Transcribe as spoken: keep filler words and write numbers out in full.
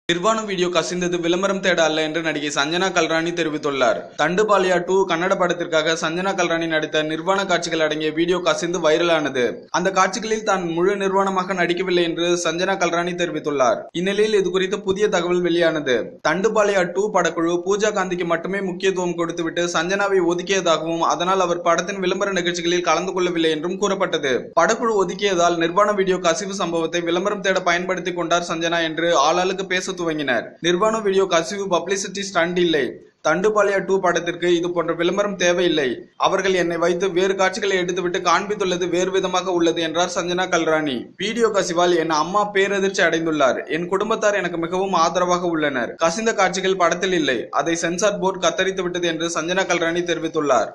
நிர்வாண வீடியோ கசிந்தது விளம்பரம் தேட அல்ல என்று நடிகை சஞ்சனா கல்ராணி தெரிவித்துள்ளார். தண்டுபாளையா டூ கன்னட படத்திற்காக சஞ்சனா கல்ராணி நடித்த நிர்வாண காட்சிகள் அடங்கிய வீடியோ கசிந்து வைரலானது. அந்த காட்சிகளில் தான் முழு நிர்வாணமாக நடிக்கவில்லை என்று சஞ்சனா கல்ராணி தெரிவித்துள்ளார். இந்நிலையில் இது குறித்து புதிய தகவல் வெளியானது. தண்டுபாளையா டூ படக்குழு பூஜா காந்திக்கு மட்டுமே முக்கியத்துவம் கொடுத்துவிட்டு சஞ்சனாவை ஒதுக்கியதாகவும் அதனால் அவர் படத்தின் விளம்பர நிகழ்ச்சிகளில் கலந்து கொள்ளவில்லை என்றும் கூறப்பட்டது. படக்குழு ஒதுக்கியதால் நிர்வாண வீடியோ கசிவு சம்பவத்தை விளம்பரம் தேட பயன்படுத்திக் கொண்டார் சஞ்சனா என்று ஆளாளுக்கு பேச துவங்கினர். நிர்வாண வீடியோ கசிவு பப்ளிசிட்டி ஸ்டண்ட் இல்லை. தண்டுபாளையா டூ படத்திற்கு இது போன்ற விளம்பரம் தேவையில்லை. அவர்கள் என்னை வைத்து வேறு காட்சிகளை எடுத்துவிட்டு காண்பித்துள்ளது வேறு விதமாக உள்ளது என்றார் சஞ்சனா கல்ராணி. வீடியோ கசிவால் என் அம்மா பேரதிர்ச்சி அடைந்துள்ளார். என் குடும்பத்தார் எனக்கு மிகவும் ஆதரவாக உள்ளனர். கசிந்த காட்சிகள் படத்தில் இல்லை. அதை சென்சார் போர்டு கத்தரித்து விட்டது என்று சஞ்சனா கல்ராணி தெரிவித்துள்ளார்.